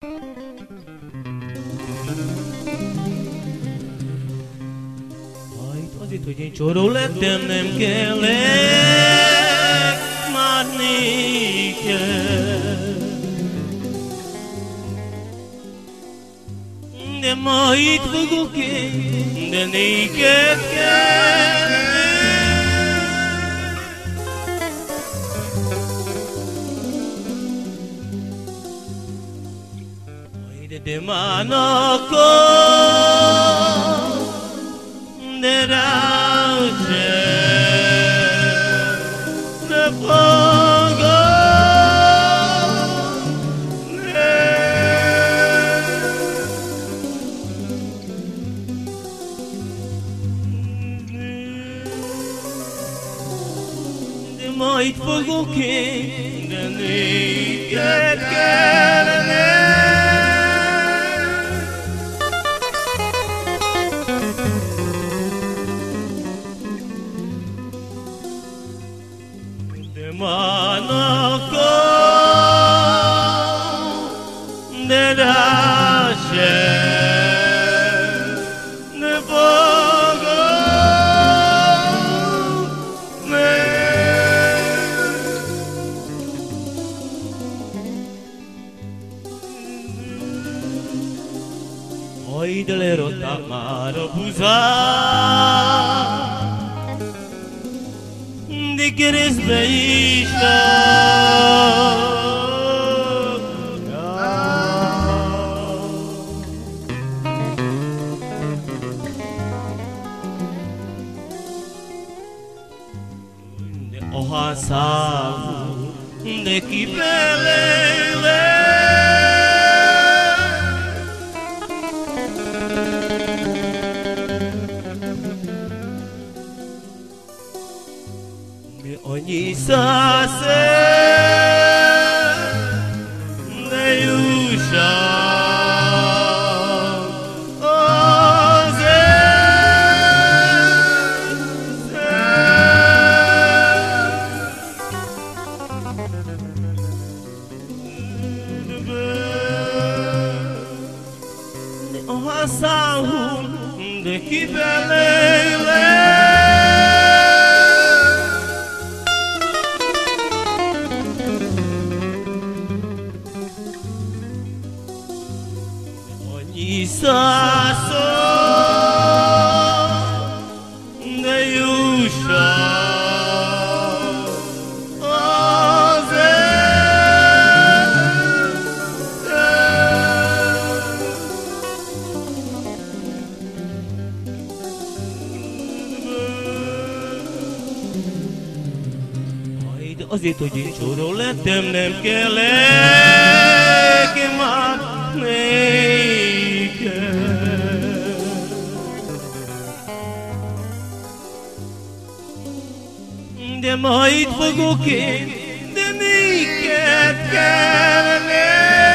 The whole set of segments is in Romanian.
Ciorule temnem kele manike de mait fuguke de niket de manoko de rauche de fogo de mait fogo que de niket manoko de rashe de fogo oi delero tamaro buza de queres deixar de ohaça de que belele ogni sase de usha oze de ohasa de kibelele Isaso de Yusha Oze Oide ozito ji choro letem nem kele ke matne de mait fogo que de niket kerne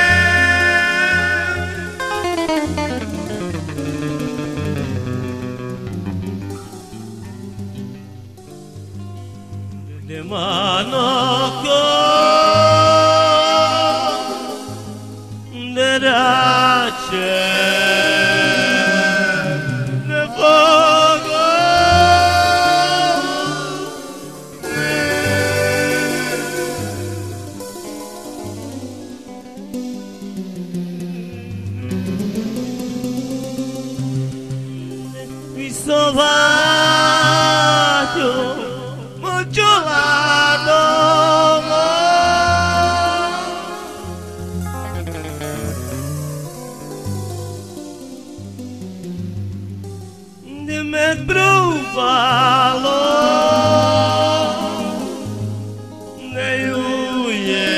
de manoko de rache de fogo Sovaggio, moggiolato, di me provalo, nei uie,